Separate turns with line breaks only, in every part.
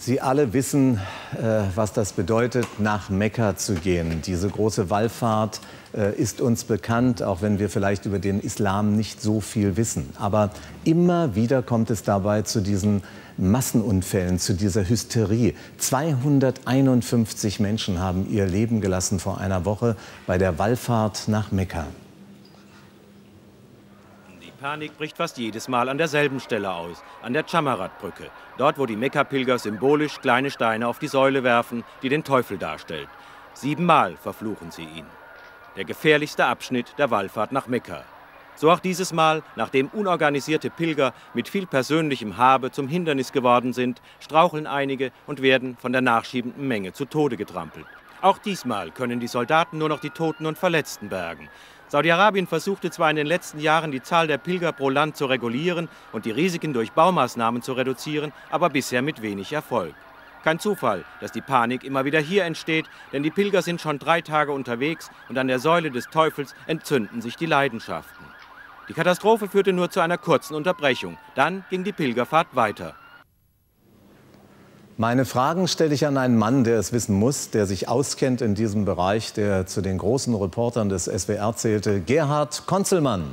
Sie alle wissen, was das bedeutet, nach Mekka zu gehen. Diese große Wallfahrt ist uns bekannt, auch wenn wir vielleicht über den Islam nicht so viel wissen. Aber immer wieder kommt es dabei zu diesen Massenunfällen, zu dieser Hysterie. 251 Menschen haben ihr Leben gelassen vor einer Woche bei der Wallfahrt nach Mekka.
Die Panik bricht fast jedes Mal an derselben Stelle aus, an der Dschamarat-Brücke. Dort, wo die Mekka-Pilger symbolisch kleine Steine auf die Säule werfen, die den Teufel darstellt. 7-mal verfluchen sie ihn. Der gefährlichste Abschnitt der Wallfahrt nach Mekka. So auch dieses Mal, nachdem unorganisierte Pilger mit viel persönlichem Habe zum Hindernis geworden sind, straucheln einige und werden von der nachschiebenden Menge zu Tode getrampelt. Auch diesmal können die Soldaten nur noch die Toten und Verletzten bergen. Saudi-Arabien versuchte zwar in den letzten Jahren die Zahl der Pilger pro Land zu regulieren und die Risiken durch Baumaßnahmen zu reduzieren, aber bisher mit wenig Erfolg. Kein Zufall, dass die Panik immer wieder hier entsteht, denn die Pilger sind schon 3 Tage unterwegs und an der Säule des Teufels entzünden sich die Leidenschaften. Die Katastrophe führte nur zu einer kurzen Unterbrechung. Dann ging die Pilgerfahrt weiter.
Meine Fragen stelle ich an einen Mann, der es wissen muss, der sich auskennt in diesem Bereich, der zu den großen Reportern des SWR zählte, Gerhard Conzelmann.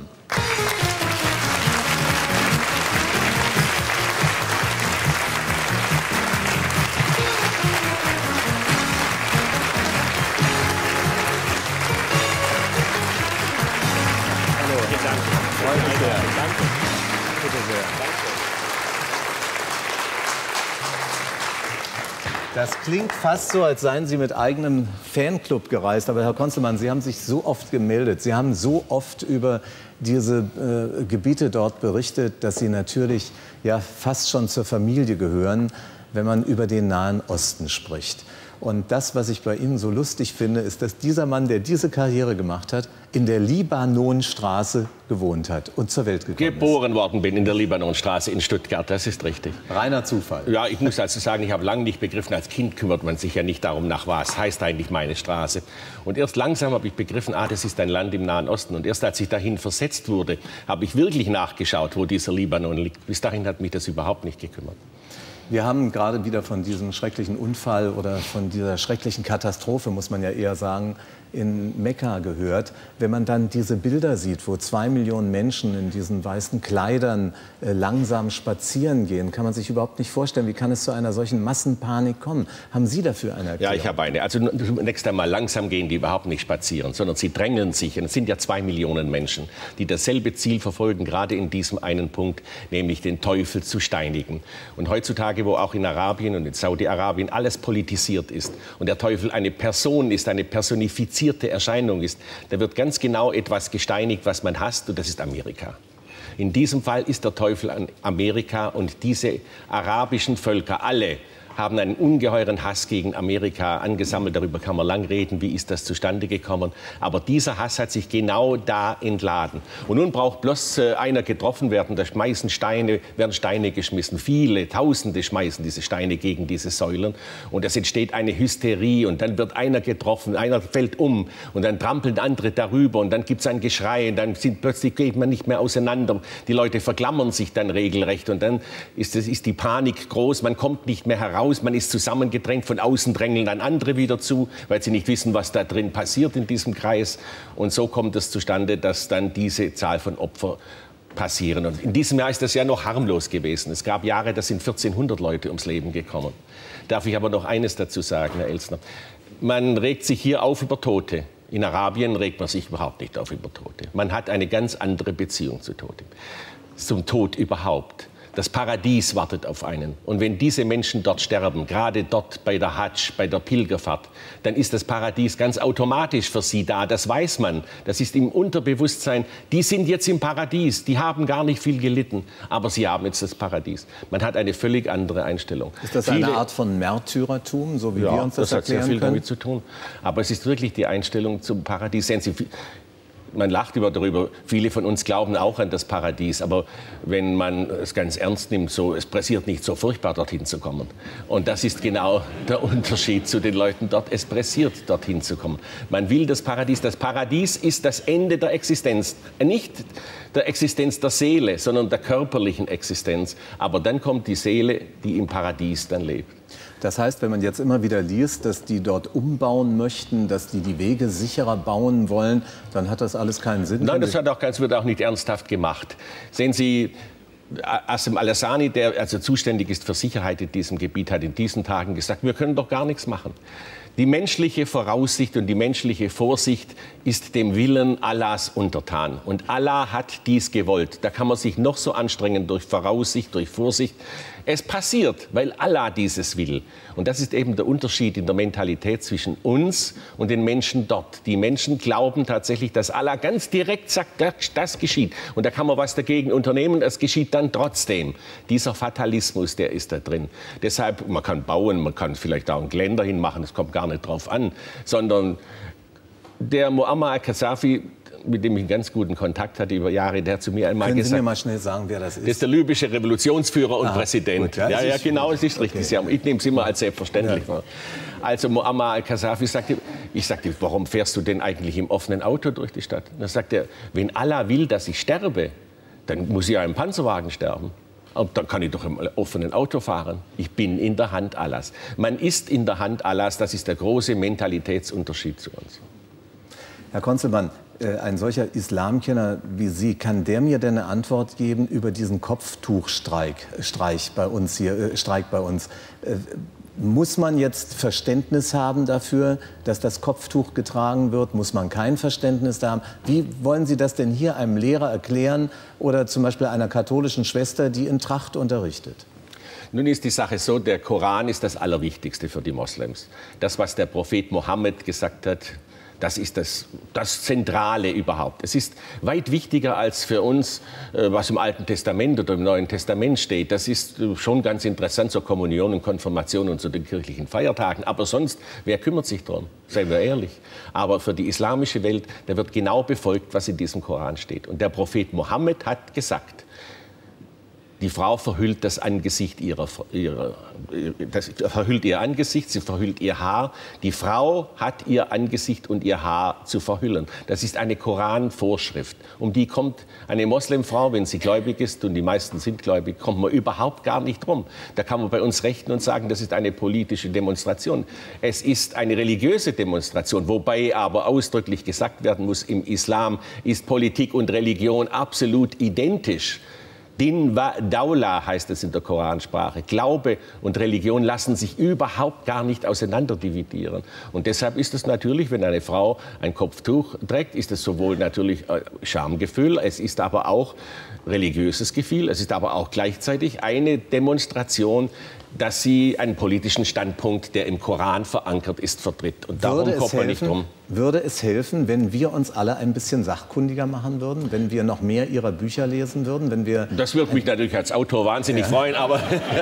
Das klingt fast so, als seien Sie mit eigenem Fanclub gereist. Aber Herr Conzelmann, Sie haben sich so oft gemeldet. Sie haben so oft über diese Gebiete dort berichtet, dass Sie natürlich ja fast schon zur Familie gehören, wenn man über den Nahen Osten spricht. Und das, was ich bei Ihnen so lustig finde, ist, dass dieser Mann, der diese Karriere gemacht hat, in der Libanonstraße gewohnt hat und zur Welt gekommen ist.
Geboren worden bin in der Libanonstraße in Stuttgart, das ist richtig.
Reiner Zufall.
Ja, ich muss also sagen, ich habe lange nicht begriffen, als Kind kümmert man sich ja nicht darum, nach was heißt eigentlich meine Straße. Und erst langsam habe ich begriffen, das ist ein Land im Nahen Osten. Und erst als ich dahin versetzt wurde, habe ich wirklich nachgeschaut, wo dieser Libanon liegt. Bis dahin hat mich das überhaupt nicht gekümmert.
Wir haben gerade wieder von diesem schrecklichen Unfall oder von dieser schrecklichen Katastrophe, muss man ja eher sagen, in Mekka gehört. Wenn man dann diese Bilder sieht, wo 2 Millionen Menschen in diesen weißen Kleidern langsam spazieren gehen, kann man sich überhaupt nicht vorstellen, wie kann es zu einer solchen Massenpanik kommen? Haben Sie dafür eine Erklärung?
Ja, ich habe eine. Also zunächst einmal, langsam gehen die überhaupt nicht spazieren, sondern sie drängeln sich. Und es sind ja 2 Millionen Menschen, die dasselbe Ziel verfolgen, gerade in diesem einen Punkt, nämlich den Teufel zu steinigen. Und heutzutage, wo auch in Arabien und in Saudi-Arabien alles politisiert ist und der Teufel eine Person ist, eine personifizierte Erscheinung ist, da wird ganz genau etwas gesteinigt, was man hasst, und das ist Amerika. In diesem Fall ist der Teufel an Amerika, und diese arabischen Völker, alle, haben einen ungeheuren Hass gegen Amerika angesammelt. Darüber kann man lang reden, wie ist das zustande gekommen. Aber dieser Hass hat sich genau da entladen. Und nun braucht bloß einer getroffen werden, da werden Steine geschmissen. Viele, Tausende schmeißen diese Steine gegen diese Säulen. Und es entsteht eine Hysterie. Und dann wird einer getroffen, einer fällt um. Und dann trampeln andere darüber. Und dann gibt es ein Geschrei. Und dann geht man nicht mehr auseinander. Die Leute verklammern sich dann regelrecht. Und dann ist die Panik groß. Man kommt nicht mehr heraus. Man ist zusammengedrängt, von außen drängeln dann andere wieder zu, weil sie nicht wissen, was da drin passiert in diesem Kreis. Und so kommt es zustande, dass dann diese Zahl von Opfern passieren. Und in diesem Jahr ist das ja noch harmlos gewesen. Es gab Jahre, da sind 1400 Leute ums Leben gekommen. Darf ich aber noch eines dazu sagen, Herr Elsner? Man regt sich hier auf über Tote. In Arabien regt man sich überhaupt nicht auf über Tote. Man hat eine ganz andere Beziehung zu Toten, zum Tod überhaupt. Das Paradies wartet auf einen. Und wenn diese Menschen dort sterben, gerade dort bei der Hadsch, bei der Pilgerfahrt, dann ist das Paradies ganz automatisch für sie da. Das weiß man. Das ist im Unterbewusstsein. Die sind jetzt im Paradies. Die haben gar nicht viel gelitten. Aber sie haben jetzt das Paradies. Man hat eine völlig andere Einstellung.
Ist das eine Art von Märtyrertum, so wie wir uns das erklären können?
Das hat sehr viel damit zu tun. Aber es ist wirklich die Einstellung zum Paradies. Man lacht darüber. Viele von uns glauben auch an das Paradies. Aber wenn man es ganz ernst nimmt, es pressiert nicht so furchtbar, dorthin zu kommen. Und das ist genau der Unterschied zu den Leuten dort. Es pressiert, dorthin zu kommen. Man will das Paradies. Das Paradies ist das Ende der Existenz. Nicht der Existenz der Seele, sondern der körperlichen Existenz. Aber dann kommt die Seele, die im Paradies dann lebt.
Das heißt, wenn man jetzt immer wieder liest, dass die dort umbauen möchten, dass die die Wege sicherer bauen wollen, dann hat das alles keinen Sinn.
Nein, das wird auch nicht ernsthaft gemacht. Sehen Sie, Assem Alassani, der also zuständig ist für Sicherheit in diesem Gebiet, hat in diesen Tagen gesagt, wir können doch gar nichts machen. Die menschliche Voraussicht und die menschliche Vorsicht ist dem Willen Allahs untertan. Und Allah hat dies gewollt. Da kann man sich noch so anstrengen durch Voraussicht, durch Vorsicht. Es passiert, weil Allah dieses will. Und das ist eben der Unterschied in der Mentalität zwischen uns und den Menschen dort. Die Menschen glauben tatsächlich, dass Allah ganz direkt sagt, das geschieht. Und da kann man was dagegen unternehmen, es geschieht dann trotzdem. Dieser Fatalismus, der ist da drin. Deshalb, man kann bauen, man kann vielleicht auch ein Geländer hinmachen, es kommt gar nicht drauf an. Sondern der Muammar al-Qaddafi, mit dem ich einen ganz guten Kontakt hatte über Jahre, der hat zu mir einmal
gesagt...
Können
Sie mir mal schnell sagen, wer das ist?
Das ist der libysche Revolutionsführer und Präsident. Gut, ja, genau, es ist richtig. Okay. Ich nehme es immer als selbstverständlich. Ja. Also Muammar al-Qaddafi sagte, ich sagte, warum fährst du denn eigentlich im offenen Auto durch die Stadt? Dann sagt er, wenn Allah will, dass ich sterbe, dann muss ich ja im Panzerwagen sterben. Aber dann kann ich doch im offenen Auto fahren. Ich bin in der Hand Allahs. Man ist in der Hand Allahs, das ist der große Mentalitätsunterschied zu uns.
Herr Conzelmann, ein solcher Islamkenner wie Sie, kann der mir denn eine Antwort geben über diesen Kopftuchstreik bei uns hier, Streik bei uns? Muss man jetzt Verständnis haben dafür, dass das Kopftuch getragen wird? Muss man kein Verständnis da haben? Wie wollen Sie das denn hier einem Lehrer erklären oder zum Beispiel einer katholischen Schwester, die in Tracht unterrichtet?
Nun ist die Sache so, der Koran ist das Allerwichtigste für die Moslems. Das, was der Prophet Mohammed gesagt hat, das ist das Zentrale überhaupt. Es ist weit wichtiger als für uns, was im Alten Testament oder im Neuen Testament steht. Das ist schon ganz interessant zur Kommunion und Konfirmation und zu den kirchlichen Feiertagen. Aber sonst, wer kümmert sich darum? Seien wir ehrlich. Aber für die islamische Welt, da wird genau befolgt, was in diesem Koran steht. Und der Prophet Mohammed hat gesagt, die Frau verhüllt das Angesicht verhüllt ihr Angesicht, sie verhüllt ihr Haar. Die Frau hat ihr Angesicht und ihr Haar zu verhüllen. Das ist eine Koranvorschrift. Um die kommt eine Moslemfrau, wenn sie gläubig ist, und die meisten sind gläubig, kommt man überhaupt gar nicht drum. Da kann man bei uns rechnen und sagen, das ist eine politische Demonstration. Es ist eine religiöse Demonstration, wobei aber ausdrücklich gesagt werden muss, im Islam ist Politik und Religion absolut identisch. Din wa Daula heißt es in der Koransprache. Glaube und Religion lassen sich überhaupt gar nicht auseinanderdividieren. Und deshalb ist es natürlich, wenn eine Frau ein Kopftuch trägt, ist es sowohl natürlich Schamgefühl, es ist aber auch religiöses Gefühl, es ist aber auch gleichzeitig eine Demonstration, dass sie einen politischen Standpunkt, der im Koran verankert ist, vertritt. Und darum kommt man nicht drum.
Würde es helfen, wenn wir uns alle ein bisschen sachkundiger machen würden, wenn wir noch mehr Ihrer Bücher lesen würden, wenn wir...
Das würde mich natürlich als Autor wahnsinnig freuen, aber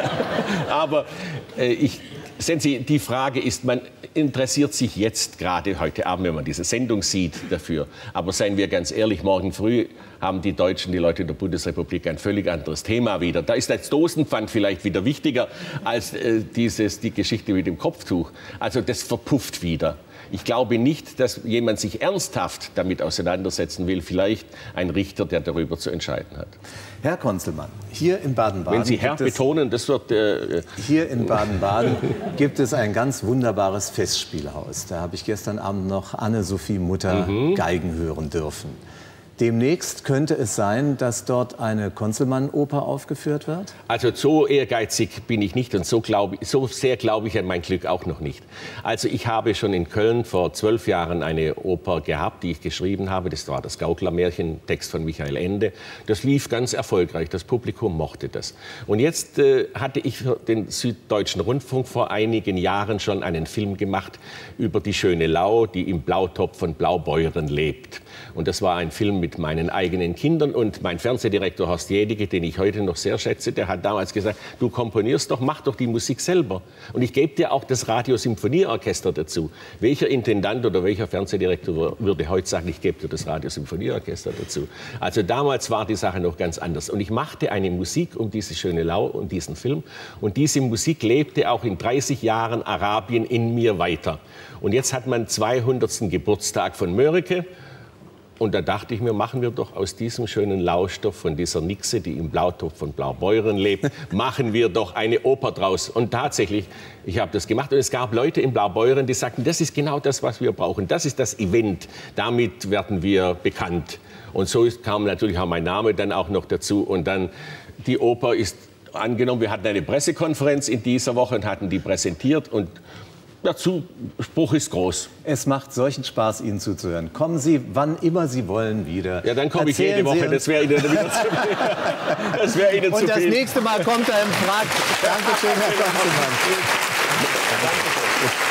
sehen Sie, die Frage ist, man interessiert sich jetzt gerade heute Abend, wenn man diese Sendung sieht, dafür. Aber seien wir ganz ehrlich, morgen früh haben die Deutschen, die Leute in der Bundesrepublik ein völlig anderes Thema wieder. Da ist das Dosenpfand vielleicht wieder wichtiger als die Geschichte mit dem Kopftuch. Also das verpufft wieder. Ich glaube nicht, dass jemand sich ernsthaft damit auseinandersetzen will. Vielleicht ein Richter, der darüber zu entscheiden hat.
Herr Conzelmann, hier in Baden-Baden...
Wenn Sie Herr betonen, das wird...
Hier in Baden-Baden gibt es ein ganz wunderbares Festspielhaus. Da habe ich gestern Abend noch Anne-Sophie Mutter Geigen hören dürfen. Demnächst könnte es sein, dass dort eine Conzelmann-Oper aufgeführt wird?
Also so ehrgeizig bin ich nicht und so sehr glaube ich an mein Glück auch noch nicht. Also ich habe schon in Köln vor 12 Jahren eine Oper gehabt, die ich geschrieben habe. Das war das Gauklermärchen, Text von Michael Ende. Das lief ganz erfolgreich, das Publikum mochte das. Und jetzt hatte ich für den Süddeutschen Rundfunk vor einigen Jahren schon einen Film gemacht über die schöne Lau, die im Blautopf von Blaubeuren lebt. Und das war ein Film mit meinen eigenen Kindern. Und mein Fernsehdirektor Horst Jedige, den ich heute noch sehr schätze, der hat damals gesagt, du komponierst doch, mach doch die Musik selber. Und ich gebe dir auch das Radiosymphonieorchester dazu. Welcher Intendant oder welcher Fernsehdirektor würde heute sagen, ich gebe dir das Radiosymphonieorchester dazu? Also damals war die Sache noch ganz anders. Und ich machte eine Musik um diese schöne Lau und diesen Film. Und diese Musik lebte auch in 30 Jahren Arabien in mir weiter. Und jetzt hat man 200. Geburtstag von Mörike. Und da dachte ich mir, machen wir doch aus diesem schönen Lauschstoff von dieser Nixe, die im Blautopf von Blaubeuren lebt, machen wir doch eine Oper draus. Und tatsächlich, ich habe das gemacht. Und es gab Leute in Blaubeuren, die sagten, das ist genau das, was wir brauchen. Das ist das Event. Damit werden wir bekannt. Und so kam natürlich auch mein Name dann auch noch dazu. Und dann, die Oper ist angenommen, wir hatten eine Pressekonferenz in dieser Woche und hatten die präsentiert. Und der Zuspruch ist groß.
Es macht solchen Spaß, Ihnen zuzuhören. Kommen Sie, wann immer Sie wollen, wieder.
Ja, dann komme ich jede Woche. Das wäre Ihnen wieder zu viel. Das wäre Ihnen zu viel.
Und das nächste Mal kommt er im Frack. Dankeschön, Herr Konzelmann. Dankeschön.